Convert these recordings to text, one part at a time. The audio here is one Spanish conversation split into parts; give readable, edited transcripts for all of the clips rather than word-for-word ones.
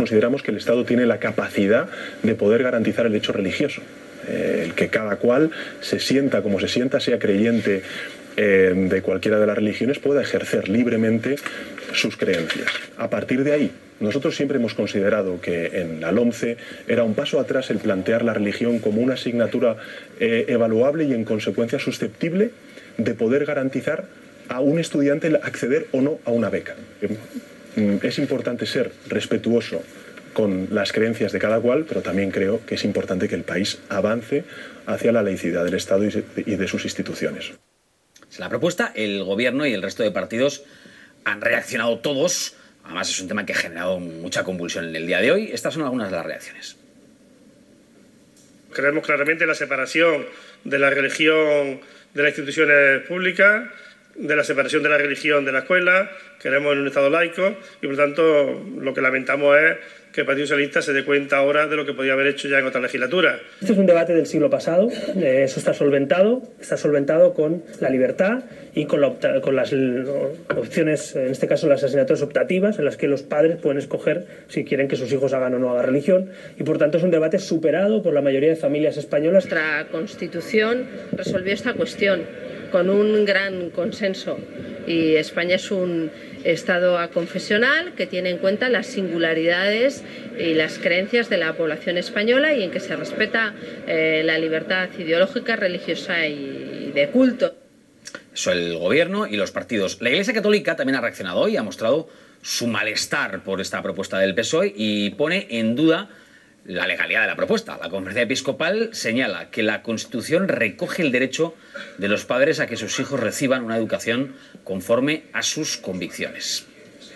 consideramos que el Estado tiene la capacidad de poder garantizar el derecho religioso. El que cada cual se sienta como se sienta, sea creyente de cualquiera de las religiones, pueda ejercer libremente sus creencias. A partir de ahí, nosotros siempre hemos considerado que en la LOMCE era un paso atrás el plantear la religión como una asignatura evaluable y en consecuencia susceptible de poder garantizar a un estudiante el acceder o no a una beca. Es importante ser respetuoso con las creencias de cada cual, pero también creo que es importante que el país avance hacia la laicidad del Estado y de sus instituciones. La propuesta, el Gobierno y el resto de partidos han reaccionado todos. Además, es un tema que ha generado mucha convulsión en el día de hoy. Estas son algunas de las reacciones. Creemos claramente la separación de la religión de las instituciones públicas, de la separación de la religión de la escuela. Queremos un Estado laico y, por tanto, lo que lamentamos es que el Partido Socialista se dé cuenta ahora de lo que podía haber hecho ya en otra legislatura. Este es un debate del siglo pasado, eso está solventado con la libertad y con las opciones, en este caso las asignaturas optativas, en las que los padres pueden escoger si quieren que sus hijos hagan o no hagan religión, y por tanto es un debate superado por la mayoría de familias españolas. Nuestra Constitución resolvió esta cuestión con un gran consenso, y España es un Estado aconfesional que tiene en cuenta las singularidades y las creencias de la población española y en que se respeta la libertad ideológica, religiosa y de culto. Eso el Gobierno y los partidos. La Iglesia Católica también ha reaccionado hoy, ha mostrado su malestar por esta propuesta del PSOE y pone en duda la legalidad de la propuesta. La Conferencia Episcopal señala que la Constitución recoge el derecho de los padres a que sus hijos reciban una educación conforme a sus convicciones.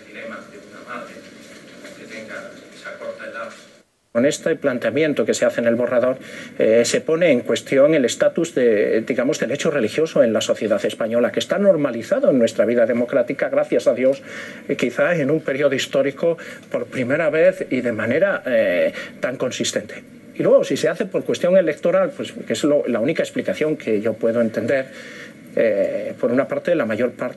Con este planteamiento que se hace en el borrador se pone en cuestión el estatus de, digamos, del hecho religioso en la sociedad española, que está normalizado en nuestra vida democrática, gracias a Dios, quizá en un periodo histórico por primera vez y de manera tan consistente. Y luego, si se hace por cuestión electoral, pues que es la única explicación que yo puedo entender, por una parte, la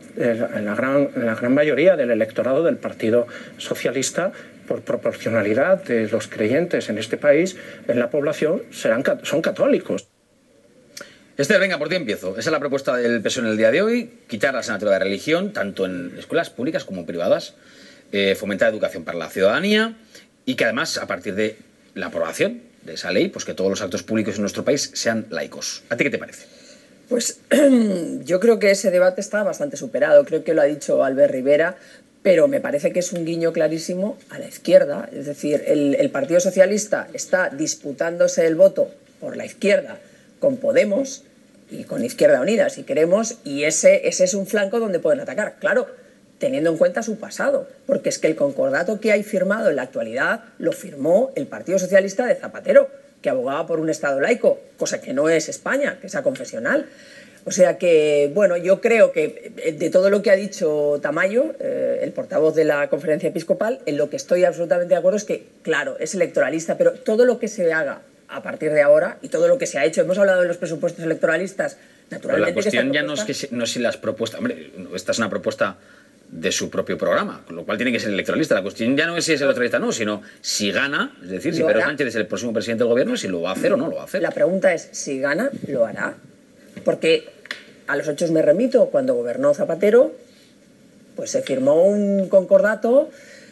gran mayoría del electorado del Partido Socialista, por proporcionalidad de los creyentes en este país, en la población, son católicos. Esther, venga, por ti empiezo. Esa es la propuesta del PSOE en el día de hoy: quitar la asignatura de religión, tanto en escuelas públicas como privadas, fomentar educación para la ciudadanía y que además, a partir de la aprobación de esa ley, pues que todos los actos públicos en nuestro país sean laicos. ¿A ti qué te parece? Pues yo creo que ese debate está bastante superado, creo que lo ha dicho Albert Rivera, pero me parece que es un guiño clarísimo a la izquierda. Es decir, el Partido Socialista está disputándose el voto por la izquierda con Podemos y con Izquierda Unida, si queremos, y ese es un flanco donde pueden atacar, claro, teniendo en cuenta su pasado, porque es que el concordato que hay firmado en la actualidad lo firmó el Partido Socialista de Zapatero, que abogaba por un Estado laico, cosa que no es España, que es aconfesional. O sea que, bueno, yo creo que de todo lo que ha dicho Tamayo, el portavoz de la Conferencia Episcopal, en lo que estoy absolutamente de acuerdo es que, claro, es electoralista, pero todo lo que se haga a partir de ahora y todo lo que se ha hecho, hemos hablado de los presupuestos electoralistas, naturalmente... Pero la cuestión ya no es si las propuestas... Hombre, esta es una propuesta de su propio programa, con lo cual tiene que ser electoralista. La cuestión ya no es si es electoralista o no, sino si gana, es decir, si Pedro Sánchez es el próximo presidente del gobierno, si lo va a hacer o no lo va a hacer. La pregunta es, si gana, lo hará. Porque a los hechos me remito, cuando gobernó Zapatero, pues se firmó un concordato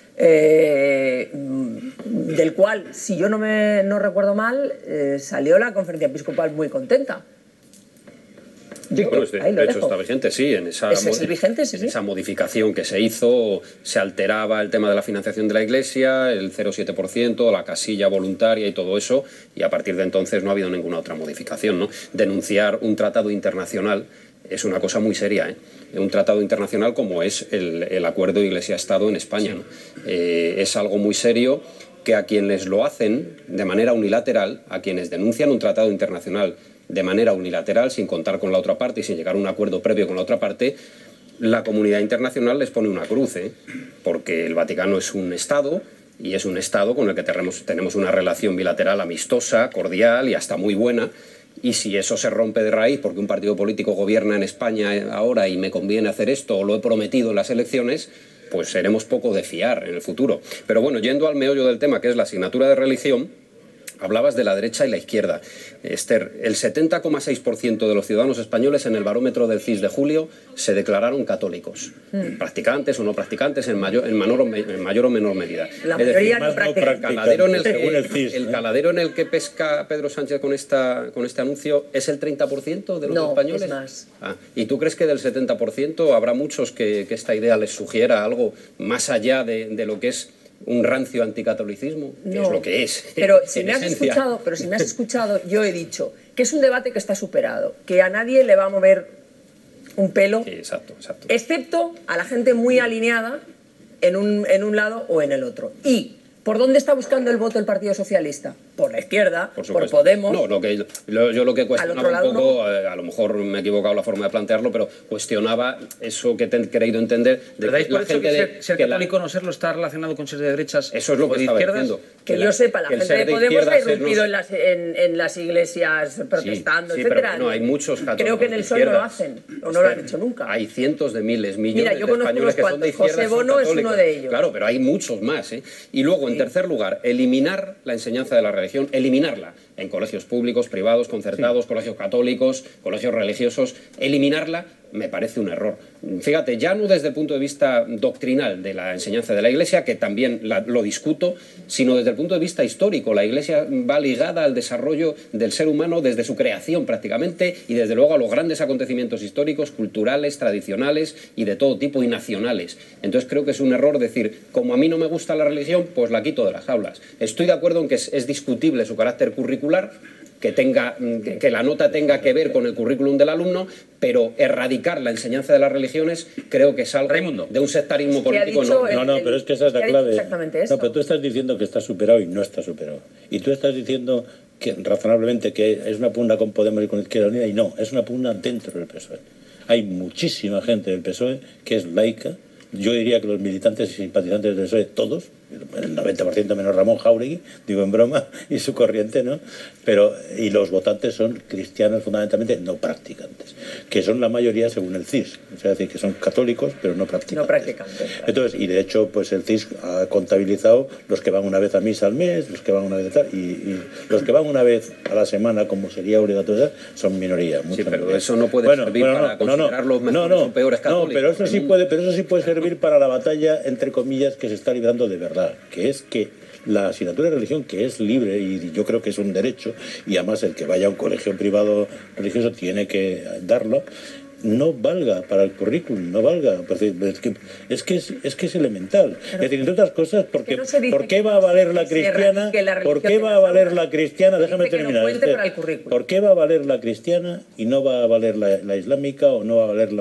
del cual, si yo no recuerdo mal, salió la Conferencia Episcopal muy contenta. Sí, bueno, de hecho está vigente, sí. En esa modificación que se hizo se alteraba el tema de la financiación de la Iglesia, el 0,7%, la casilla voluntaria y todo eso, y a partir de entonces no ha habido ninguna otra modificación, ¿no? Denunciar un tratado internacional es una cosa muy seria, ¿eh? Un tratado internacional como es el acuerdo Iglesia-Estado en España, ¿no? Es algo muy serio que a quienes lo hacen de manera unilateral, a quienes denuncian un tratado internacional de manera unilateral, sin contar con la otra parte y sin llegar a un acuerdo previo con la otra parte, la comunidad internacional les pone una cruz, ¿eh? Porque el Vaticano es un Estado y es un Estado con el que tenemos una relación bilateral amistosa, cordial y hasta muy buena, y si eso se rompe de raíz porque un partido político gobierna en España ahora y me conviene hacer esto o lo he prometido en las elecciones, pues seremos poco de fiar en el futuro. Pero bueno, yendo al meollo del tema, que es la asignatura de religión, hablabas de la derecha y la izquierda. Esther, el 70,6% de los ciudadanos españoles en el barómetro del CIS de julio se declararon católicos. Practicantes o no practicantes en mayor o menor medida. La mayoría no practican. El caladero en el que pesca Pedro Sánchez con este anuncio es el 30% de los españoles. No, es más. ¿Y tú crees que del 70% habrá muchos que esta idea les sugiera algo más allá de lo que es un rancio anticatolicismo? Que es lo que es. Pero si me has escuchado, yo he dicho que es un debate que está superado, que a nadie le va a mover un pelo, sí, exacto. Excepto a la gente muy alineada en un lado o en el otro. ¿Y por dónde está buscando el voto el Partido Socialista? Por la izquierda, por Podemos. No, yo lo que cuestionaba un poco, a lo mejor me he equivocado la forma de plantearlo, pero cuestionaba eso que he querido entender. ¿Verdad por eso que ser católico no serlo está relacionado con ser de derechas? Eso es lo que estaba diciendo. Que yo sepa, la gente de Podemos ha irrumpido en las iglesias protestando, etcétera. Pero, hay muchos católicos. Creo que en el PSOE no lo hacen, o no lo han hecho nunca. Hay cientos de miles, millones de españoles que son de izquierda. José Bono es uno de ellos. Claro, pero hay muchos más. Y luego, en tercer lugar, eliminar la enseñanza de la religión, eliminarla en colegios públicos, privados, concertados, colegios católicos, colegios religiosos, eliminarla me parece un error. Fíjate, ya no desde el punto de vista doctrinal de la enseñanza de la Iglesia, que también lo discuto, sino desde el punto de vista histórico. La Iglesia va ligada al desarrollo del ser humano desde su creación prácticamente y desde luego a los grandes acontecimientos históricos, culturales, tradicionales y de todo tipo y nacionales. Entonces creo que es un error decir, como a mí no me gusta la religión, pues la quito de las aulas. Estoy de acuerdo en que es discutible su carácter curricular, que la nota tenga que ver con el currículum del alumno, pero erradicar la enseñanza de las religiones creo que es algo de un sectarismo político. No, pero es que esa es la clave. Exactamente eso. No, pero tú estás diciendo que está superado y no está superado. Y tú estás diciendo que razonablemente que es una pugna con Podemos y con Izquierda Unida, y no, es una pugna dentro del PSOE. Hay muchísima gente del PSOE que es laica. Yo diría que los militantes y simpatizantes del PSOE, todos, el 90% menos Ramón Jáuregui, digo en broma, y su corriente, ¿no? Y los votantes son cristianos fundamentalmente no practicantes, que son la mayoría según el CIS, o sea, es decir, que son católicos pero no practicantes. No practicantes. Entonces, y de hecho, pues el CIS ha contabilizado los que van una vez a misa al mes, los que van una vez a tal, y los que van una vez a la semana, como sería obligatorio, son minoría. Sí, pero eso no puede servir para considerar los mejores o peores católicos. No, pero eso sí puede servir para la batalla, entre comillas, que se está librando de verdad, que es que la asignatura de religión, que es libre y yo creo que es un derecho, y además el que vaya a un colegio privado religioso tiene que darlo, no valga para el currículum, no valga. Es que es elemental. Es decir, entre otras cosas, ¿por qué va a valer la cristiana? ¿Por qué va a valer la cristiana? Déjame terminar. ¿Por qué va a valer la cristiana y no va a valer la islámica o no va a valer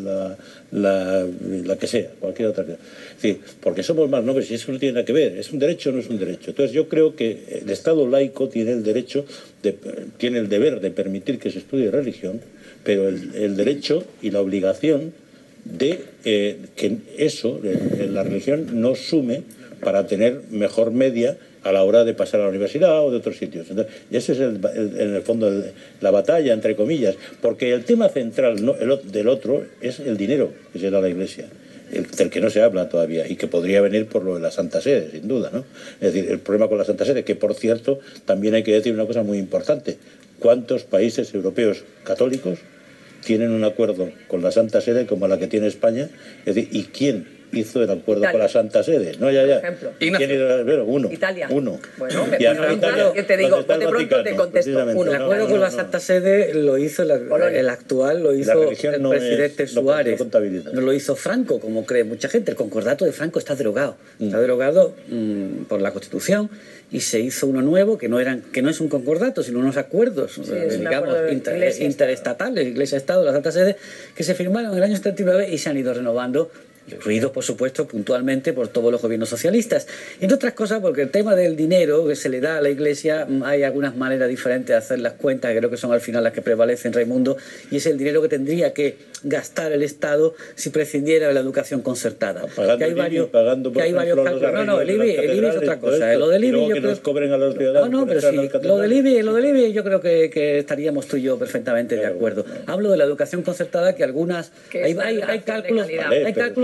la que sea, cualquier otra cosa? Es decir, porque somos más nobles y eso no tiene nada que ver. ¿Es un derecho o no es un derecho? Entonces yo creo que el Estado laico tiene el derecho, tiene el deber de permitir que se estudie religión, pero el derecho y la obligación de que eso, la religión, no sume para tener mejor media a la hora de pasar a la universidad o de otros sitios. Entonces, ese es en el fondo la batalla, entre comillas, porque el tema central del otro es el dinero que se da a la Iglesia, del que no se habla todavía y que podría venir por lo de la Santa Sede, sin duda, ¿no? Es decir, el problema con la Santa Sede, que por cierto, también hay que decir una cosa muy importante. ¿Cuántos países europeos católicos tienen un acuerdo con la Santa Sede como la que tiene España? Es decir, ¿y quién hizo el acuerdo con la Santa Sede? No, ya. ¿Quién hizo? Uno. Italia. Uno. Bueno, yo te digo, de pronto te contesto. El acuerdo con la Santa Sede lo hizo el actual, lo hizo el presidente Suárez. No lo hizo Franco, como cree mucha gente. El concordato de Franco está derogado. Está derogado por la Constitución y se hizo uno nuevo que no es un concordato, sino unos acuerdos, digamos, interestatales, Iglesia-Estado, la Santa Sede, que se firmaron en el año 79 y se han ido renovando, incluidos, por supuesto, puntualmente por todos los gobiernos socialistas. Entre otras cosas, porque el tema del dinero que se le da a la Iglesia, hay algunas maneras diferentes de hacer las cuentas, que creo que son al final las que prevalecen, Raimundo, y es el dinero que tendría que gastar el Estado si prescindiera de la educación concertada. Pagando el IBI, No, el IBI es otra cosa. Lo del IBI, yo creo que cobren a los ciudadanos. No, pero sí, lo del IBI yo creo que estaríamos tú y yo perfectamente de acuerdo. Hablo de la educación concertada, que algunas hay cálculos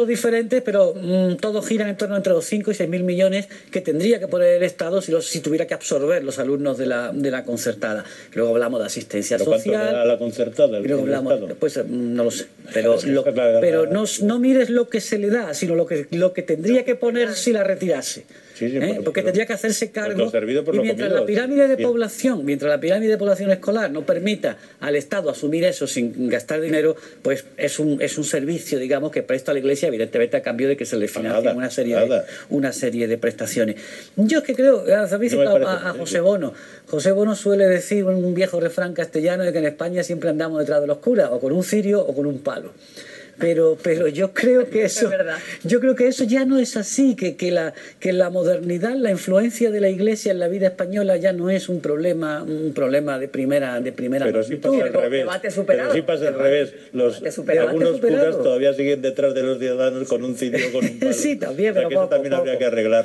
diferentes, pero todos giran en torno entre los 5 y 6.000 millones que tendría que poner el Estado si tuviera que absorber los alumnos de la concertada. Luego hablamos de asistencia social. ¿Cuánto da la concertada? Pues no lo sé, pero no mires lo que se le da, sino lo que tendría que poner si la retirase. Porque tendría que hacerse cargo, y mientras la pirámide de población escolar no permita al Estado asumir eso sin gastar dinero, pues es un servicio, digamos, que presta a la Iglesia, evidentemente a cambio de que se le financien una serie de prestaciones. Yo es que creo, habéis citado a José Bono. José Bono suele decir un viejo refrán castellano de que en España siempre andamos detrás de los curas, o con un cirio o con un palo. Pero yo creo que eso ya no es así, que la modernidad, la influencia de la Iglesia en la vida española ya no es un problema de primera pero sí pasa al revés. Pero sí pasa al revés. Algunos curas todavía siguen detrás de los ciudadanos con un cirio o con un palo. Sí, también, pero eso también habría que arreglar.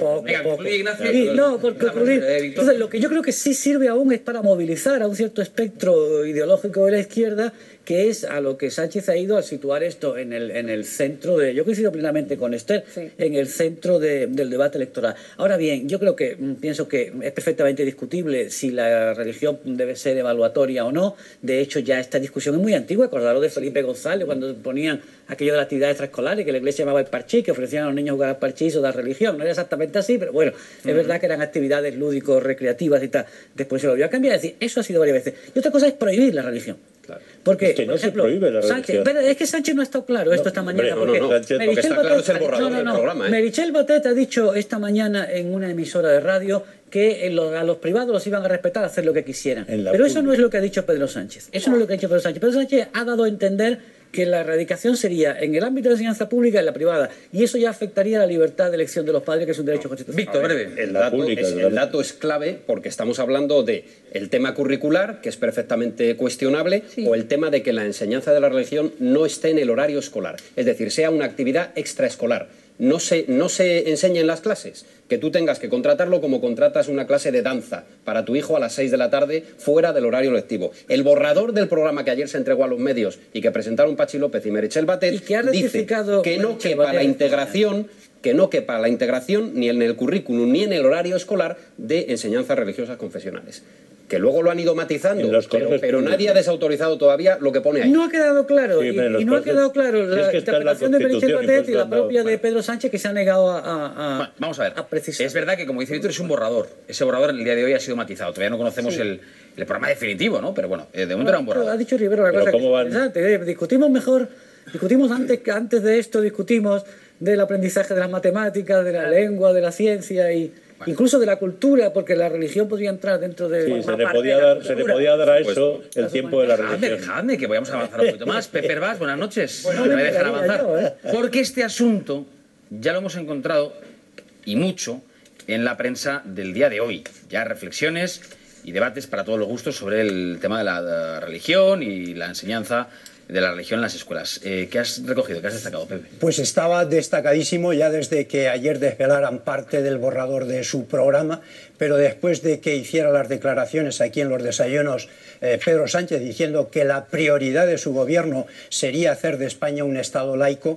Entonces, lo que yo creo que sí sirve aún es para movilizar a un cierto espectro ideológico de la izquierda, que es a lo que Sánchez ha ido al situar esto en el centro de... Yo coincido plenamente con Esther, en el centro del debate electoral. Ahora bien, yo pienso que es perfectamente discutible si la religión debe ser evaluatoria o no. De hecho, ya esta discusión es muy antigua. Acordaros de Felipe González cuando ponían aquello de la actividad extraescolar, que la Iglesia llamaba el parchís, que ofrecían a los niños jugar al parchís o dar religión. No era exactamente así, pero bueno, es verdad que eran actividades lúdico-recreativas y tal. Después se lo volvió a cambiar. Es decir, eso ha sido varias veces. Y otra cosa es prohibir la religión. Claro. Porque, es que no se prohíbe la religión. Pero es que Sánchez no ha estado claro esto esta mañana. Meritxell Batet ha dicho esta mañana en una emisora de radio que a los privados los iban a respetar, hacer lo que quisieran. Pero eso no es lo que ha dicho Pedro Sánchez. Pedro Sánchez ha dado a entender que la erradicación sería en el ámbito de la enseñanza pública y en la privada. Y eso ya afectaría la libertad de elección de los padres, que es un derecho constitucional. Víctor, breve. El dato es clave porque estamos hablando de el tema curricular, que es perfectamente cuestionable, o el tema de que la enseñanza de la religión no esté en el horario escolar. Es decir, sea una actividad extraescolar. No se enseña en las clases, que tú tengas que contratarlo como contratas una clase de danza para tu hijo a las 6 de la tarde fuera del horario lectivo. El borrador del programa que ayer se entregó a los medios y que presentaron Pachi López y Meritxell Batet dice que no quepa la integración ni en el currículum ni en el horario escolar de enseñanzas religiosas confesionales. Que luego lo han ido matizando, pero nadie ha desautorizado todavía lo que pone ahí. No ha quedado claro, y no ha quedado claro la interpretación de Meritxell Batet y la propia de Pedro Sánchez, que se ha negado vamos a ver, precisar. Es verdad que, como dice Víctor, es un borrador. Ese borrador en el día de hoy ha sido matizado. Todavía no conocemos el programa definitivo, ¿no? Pero bueno, de momento era un borrador. Ha dicho Rivero una cosa que es interesante. Discutimos antes de esto, discutimos del aprendizaje de las matemáticas, de la lengua, de la ciencia y... Incluso de la cultura, porque la religión podría entrar dentro de... Sí, se le podía dar a eso el tiempo de la religión. Dejadme, que vayamos a avanzar un poquito más. Pepe Herbás, buenas noches. No me dejan avanzar. Porque este asunto ya lo hemos encontrado, y mucho, en la prensa del día de hoy. Ya reflexiones y debates para todos los gustos sobre el tema de la religión y la enseñanza de la religión en las escuelas. ¿Qué has recogido? ¿Qué has destacado, Pepe? Pues estaba destacadísimo ya desde que ayer desvelaran parte del borrador de su programa, pero después de que hiciera las declaraciones aquí en los desayunos Pedro Sánchez diciendo que la prioridad de su gobierno sería hacer de España un Estado laico,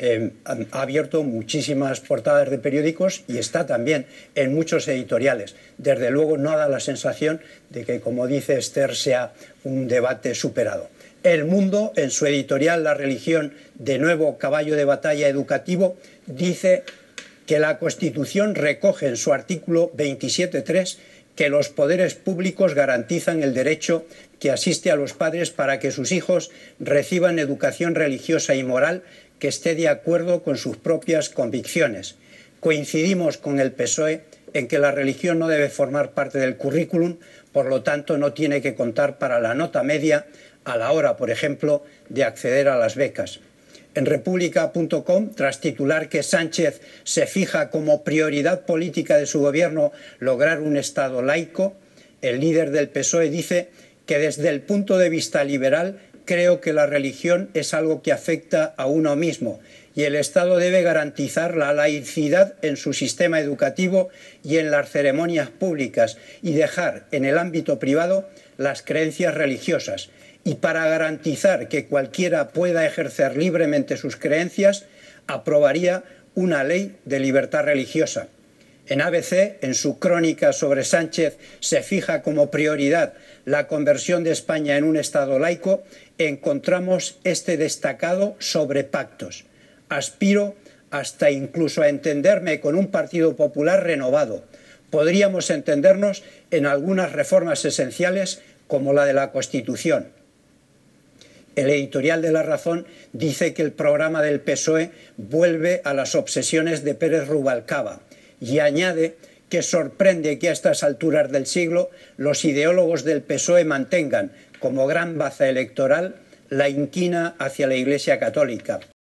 ha abierto muchísimas portadas de periódicos y está también en muchos editoriales. Desde luego no da la sensación de que, como dice Esther, sea un debate superado. El Mundo, en su editorial La religión, de nuevo caballo de batalla educativo, dice que la Constitución recoge en su artículo 27.3 que los poderes públicos garantizan el derecho que asiste a los padres para que sus hijos reciban educación religiosa y moral que esté de acuerdo con sus propias convicciones. Coincidimos con el PSOE en que la religión no debe formar parte del currículum, por lo tanto no tiene que contar para la nota media a la hora, por ejemplo, de acceder a las becas. En República.com, tras titular que Sánchez se fija como prioridad política de su gobierno lograr un Estado laico, el líder del PSOE dice que desde el punto de vista liberal creo que la religión es algo que afecta a uno mismo y el Estado debe garantizar la laicidad en su sistema educativo y en las ceremonias públicas y dejar en el ámbito privado las creencias religiosas. Y para garantizar que cualquiera pueda ejercer libremente sus creencias, aprobaría una ley de libertad religiosa. En ABC, en su crónica sobre Sánchez, se fija como prioridad la conversión de España en un Estado laico. Encontramos este destacado sobre pactos. Aspiro hasta incluso a entenderme con un Partido Popular renovado. Podríamos entendernos en algunas reformas esenciales como la de la Constitución. El editorial de La Razón dice que el programa del PSOE vuelve a las obsesiones de Pérez Rubalcaba y añade que sorprende que a estas alturas del siglo los ideólogos del PSOE mantengan como gran baza electoral la inquina hacia la Iglesia Católica.